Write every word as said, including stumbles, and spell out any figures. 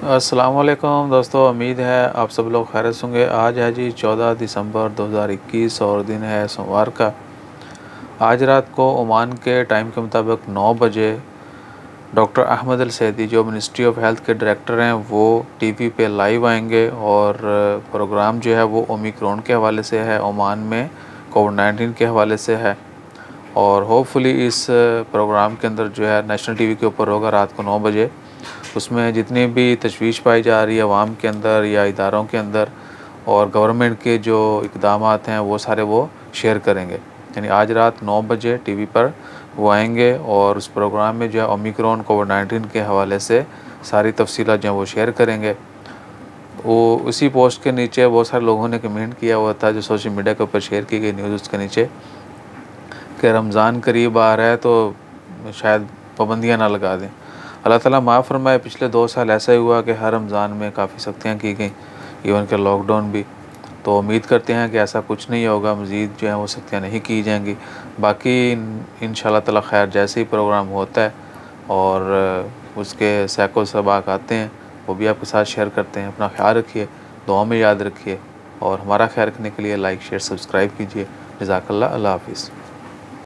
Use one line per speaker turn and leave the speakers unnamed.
अस्सलाम वालेकुम दोस्तों, उम्मीद है आप सब लोग खैरियत से होंगे। आज है जी चौदह दिसंबर दो हज़ार इक्कीस और दिन है सोमवार का। आज रात को ओमान के टाइम के मुताबिक नौ बजे डॉक्टर अहमद अल सैदी जो मिनिस्ट्री ऑफ हेल्थ के डायरेक्टर हैं वो टीवी पे लाइव आएंगे और प्रोग्राम जो है वो ओमिक्रॉन के हवाले से है, ओमान में कोविड नाइन्टीन के हवाले से है। और होपफुली इस प्रोग्राम के अंदर जो है नेशनल टीवी के ऊपर होगा रात को नौ बजे। उसमें जितनी भी तशवीश पाई जा रही है अवाम के अंदर या इदारों के अंदर और गवर्नमेंट के जो इक़दामात हैं वो सारे वो शेयर करेंगे। यानी आज रात नौ बजे टीवी पर वो आएंगे और उस प्रोग्राम में जो है ओमिक्रॉन कोविड नाइन्टीन के हवाले से सारी तफसीलात जो हैं वो शेयर करेंगे। वो उसी पोस्ट के नीचे बहुत सारे लोगों ने कमेंट किया हुआ था जो सोशल मीडिया के ऊपर शेयर की गई न्यूज़ उसके नीचे कि रमज़ान करीब आ रहा है तो शायद पाबंदियाँ ना लगा दें। अल्लाह ताला माफ़ फरमाए, पिछले दो साल ऐसा ही हुआ कि हर रमज़ान में काफ़ी सख्तियाँ की गई, इवन के लॉकडाउन भी। तो उम्मीद करते हैं कि ऐसा कुछ नहीं होगा, मज़ीद जो है वो सख्तियाँ नहीं की जाएंगी। बाकी इंशाल्लाह ताला खैर जैसे ही प्रोग्राम होता है और उसके सैकड़ों सबाक आते हैं वो भी आपके साथ शेयर करते हैं। अपना ख्याल रखिए, दुआ में याद रखिए और हमारा ख्याल रखने के लिए लाइक शेयर सब्सक्राइब कीजिए। जज़ाकल्लाह, अल्लाह हाफ़िज़।